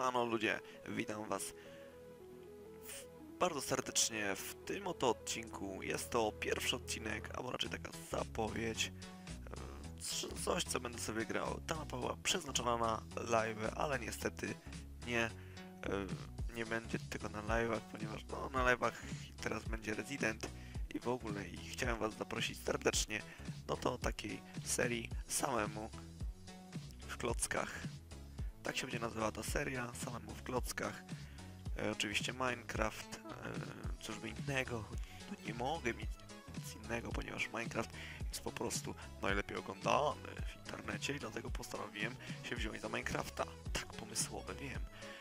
Siemano ludzie, witam was bardzo serdecznie w tym oto odcinku. Jest to pierwszy odcinek, albo raczej taka zapowiedź, coś co będę sobie grał. Ta mapa była przeznaczona na live, ale niestety nie, nie będzie tego na live'ach, ponieważ no, na live'ach teraz będzie Resident i w ogóle i chciałem was zaprosić serdecznie do takiej serii samemu w klockach. Tak się będzie nazywała ta seria, samemu w klockach. Oczywiście Minecraft, cóż by innego, no nie mogę mieć nic innego, ponieważ Minecraft jest po prostu najlepiej oglądany w internecie i dlatego postanowiłem się wziąć za Minecrafta. Tak pomysłowe, wiem.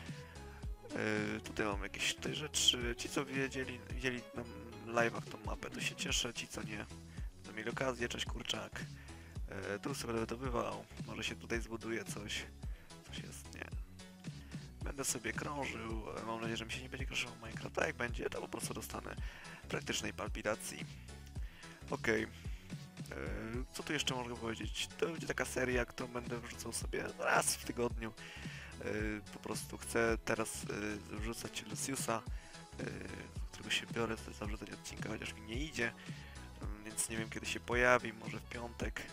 Tutaj mam jakieś tutaj rzeczy, ci co widzieli na live'ach tą mapę, to się cieszę, ci co nie, to mieli okazję, cześć kurczak. Tu sobie będę wydobywał, może się tutaj zbuduje coś jest, nie. Będę sobie krążył, mam nadzieję, że mi się nie będzie krążył Minecraft, a jak będzie, to po prostu dostanę praktycznej palpitacji. Okej. Co tu jeszcze mogę powiedzieć? To będzie taka seria, którą będę wrzucał sobie raz w tygodniu. Po prostu chcę teraz wrzucać Luciusa, którego się biorę za wrzucenie odcinka, chociaż mi nie idzie. Więc nie wiem kiedy się pojawi, może w piątek.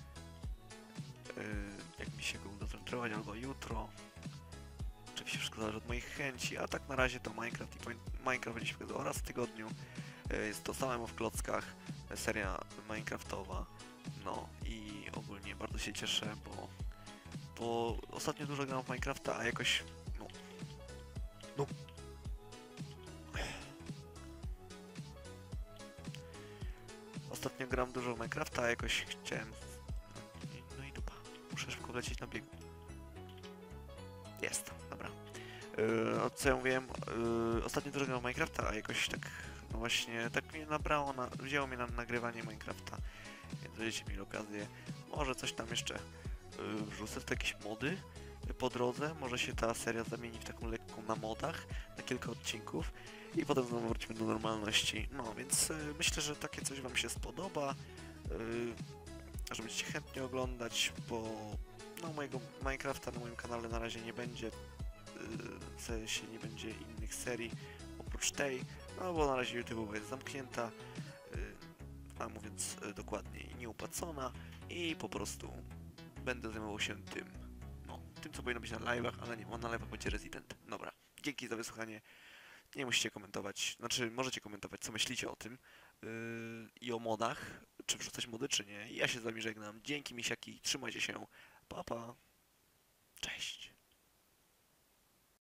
Jak mi się go uda zrenderować, albo jutro. Oczywiście wszystko zależy od moich chęci, a tak na razie to Minecraft i Minecraft będzie się pokazywał raz w tygodniu. Jest to samemu w klockach, seria Minecraftowa. No i ogólnie bardzo się cieszę, bo ostatnio dużo gram w Minecrafta, a jakoś no. Ostatnio gram dużo w Minecrafta, a jakoś chciałem... No i dupa, muszę szybko lecieć na biegu. Jest, dobra. Co ja mówiłem, ostatnio dużo grałem w Minecrafta, a jakoś tak, no właśnie, tak mnie nabrało, wzięło mnie na nagrywanie Minecrafta, więc będziecie mieli okazję, może coś tam jeszcze wrzucę, w jakieś mody po drodze, może się ta seria zamieni w taką lekką na modach, na kilka odcinków i potem znowu wrócimy do normalności, no więc myślę, że takie coś wam się spodoba, że będziecie chętnie oglądać, bo no mojego Minecrafta na moim kanale na razie nie będzie, w sensie nie będzie innych serii oprócz tej, no bo na razie YouTube jest zamknięta, a mówiąc dokładniej nieopłacona i po prostu będę zajmował się tym, no, tym co powinno być na live'ach, ale nie, bo na live'ach będzie Resident. Dobra, dzięki za wysłuchanie, nie musicie komentować, znaczy możecie komentować co myślicie o tym i o modach, czy wrzucać mody czy nie, ja się z wami żegnam, dzięki misiaki, trzymajcie się, pa pa, cześć.